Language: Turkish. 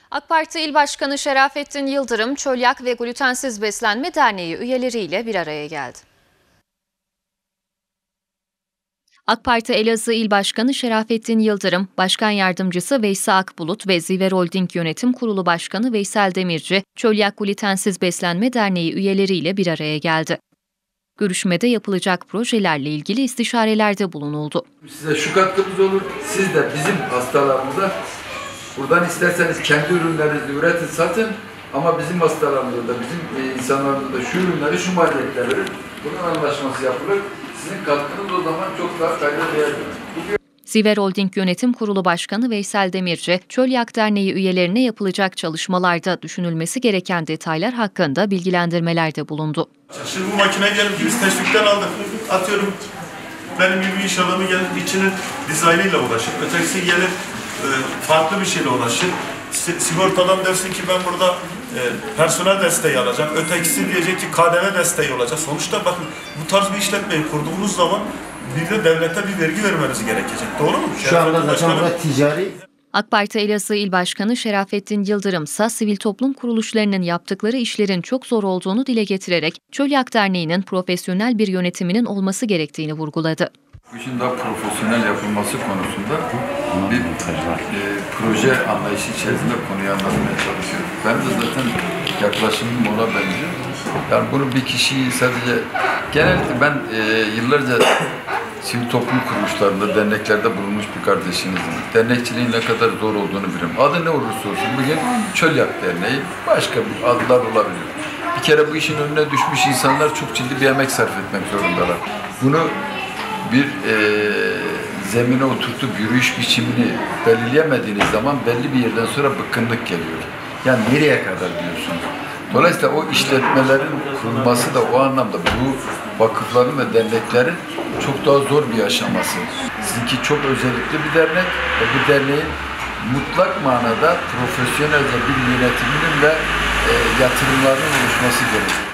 AK Parti İl Başkanı Şerafettin Yıldırım, Çölyak ve Glutensiz Beslenme Derneği üyeleriyle bir araya geldi. AK Parti Elazığ İl Başkanı Şerafettin Yıldırım, Başkan Yardımcısı Veysi Akbulut ve Ziver Holding Yönetim Kurulu Başkanı Veysel Demirci, Çölyak Glutensiz Beslenme Derneği üyeleriyle bir araya geldi. Görüşmede yapılacak projelerle ilgili istişarelerde bulunuldu. Size şu katkımız olur, siz de bizim hastalarımıza buradan isterseniz kendi ürünlerinizi üretin, satın ama bizim hastalarımızda da, bizim insanlarımızda da şu ürünleri şu maliyetler verir. Bunun anlaşması yapılır. Sizin katkınız o zaman çok daha kayda değerli. Ziver Holding Yönetim Kurulu Başkanı Veysel Demirci, Çölyak Derneği üyelerine yapılacak çalışmalarda düşünülmesi gereken detaylar hakkında bilgilendirmelerde bulundu. Şimdi bu makine diyelim ki biz teşvikten aldık. Atıyorum benim gibi bir iş adamı gelir içinin dizaynıyla uğraşır. Ötekisi gelir farklı bir şeyle uğraşır. Sigortadan dersin ki ben burada personel desteği alacağım. Ötekisi diyecek ki KDV desteği olacak. Sonuçta bakın bu tarz bir işletmeyi kurduğunuz zaman bir de devlete bir vergi vermeniz gerekecek. Doğru mu? Şu anda zaten burada ticari. AK Parti Elazığ İl Başkanı Şerafettin Yıldırım ise sivil toplum kuruluşlarının yaptıkları işlerin çok zor olduğunu dile getirerek Çölyak Derneği'nin profesyonel bir yönetiminin olması gerektiğini vurguladı. Bu işin daha profesyonel yapılması konusunda bir proje anlayışı içerisinde konuyu anlatmaya çalışıyorum. Ben de zaten yaklaşımım ona benziyor. Yani bunu bir kişiyi sadece, genellikle ben yıllarca sivil toplum kuruluşlarında, derneklerde bulunmuş bir kardeşinizim. Dernekçiliğin ne kadar zor olduğunu bilirim. Adı ne olursa olsun, bugün Çölyak Derneği, başka bir adlar olabilir. Bir kere bu işin önüne düşmüş insanlar çok ciddi bir emek sarf etmek zorundalar. Bunu bir zemine oturtup yürüyüş biçimini belirleyemediğiniz zaman belli bir yerden sonra bıkkınlık geliyor. Yani nereye kadar diyorsunuz? Dolayısıyla o işletmelerin kurulması da o anlamda bu vakıfların ve derneklerin çok daha zor bir aşaması. Sizinki çok özellikli bir dernek ve bu derneğin mutlak manada profesyonelce bir yönetiminin ve yatırımlarının oluşması gerekiyor.